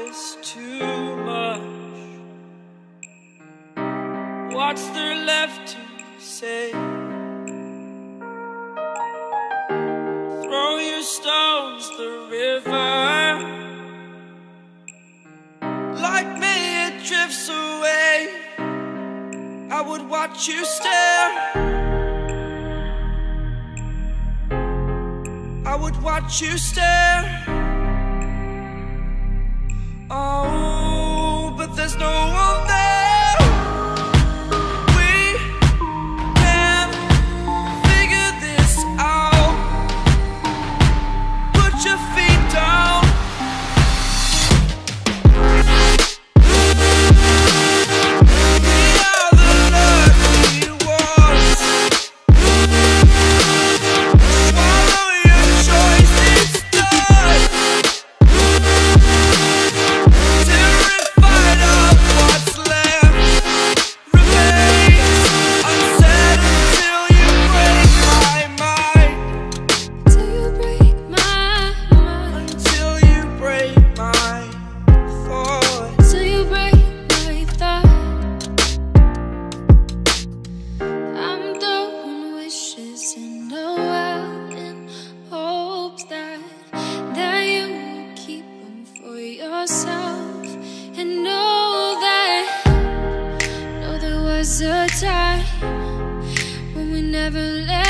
this too much? What's there left to say? Throw your stones the river. Like me it drifts away. I would watch you stare. I would watch you stare. Oh, but there's no one there. We can figure this out. Put your feet down. We are the lucky ones. Swallow your choice, it's done. Terrified of what's left remains unsaid until you break my mind. Till you break my mind. Until you break my thought. Till you break my thought. I'm throwing wishes in the well in hopes that you will keep them for yourself. And know there was a time when we never let